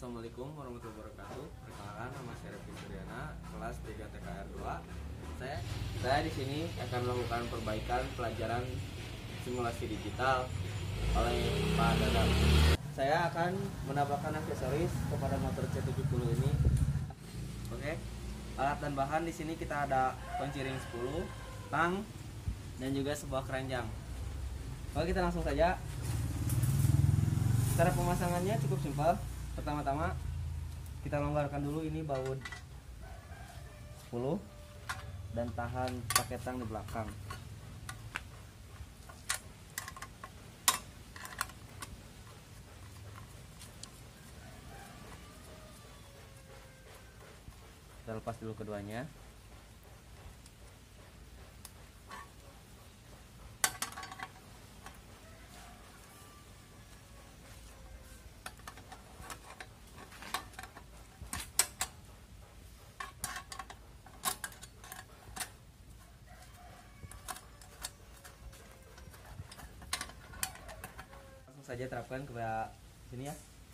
Assalamualaikum warahmatullahi wabarakatuh. Perkenalkan, nama saya Revi Suryana, kelas 3 TKR 2. Saya di sini akan melakukan perbaikan pelajaran simulasi digital oleh Pak Dadang. Saya akan menambahkan aksesoris kepada motor C70 ini. Oke. Alat dan bahan di sini kita ada kunci ring 10, tang, dan juga sebuah keranjang. Oke, kita langsung saja. Cara pemasangannya cukup simpel. Pertama-tama kita longgarkan dulu ini baut 10 dan tahan pakai tang di belakang. Kita lepas dulu keduanya. Saja terapkan ke sini ya.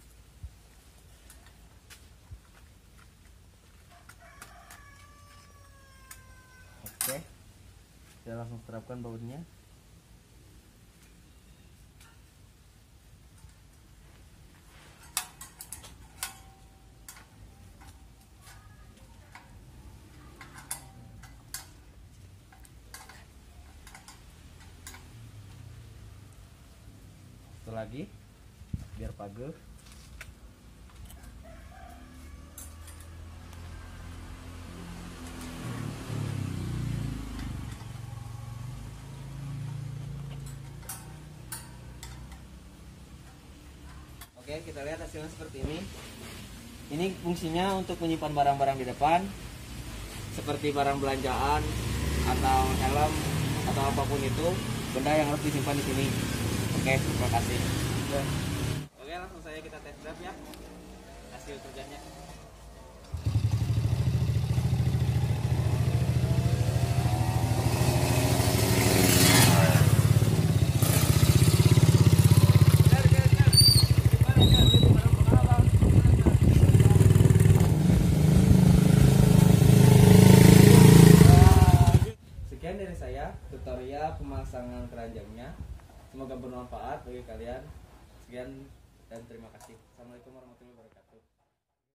Oke, kita langsung terapkan bautnya. Satu lagi biar pageh. Oke, kita lihat hasilnya seperti ini. Ini fungsinya untuk menyimpan barang-barang di depan, seperti barang belanjaan atau helm atau apapun itu, benda yang harus disimpan di sini. Oke, terima kasih. Oke, langsung saja kita test drive ya hasil kerjanya. Sekian dari saya tutorial pemasangan keranjangnya. Semoga bermanfaat bagi kalian. Sekian dan terima kasih. Assalamualaikum warahmatullahi wabarakatuh.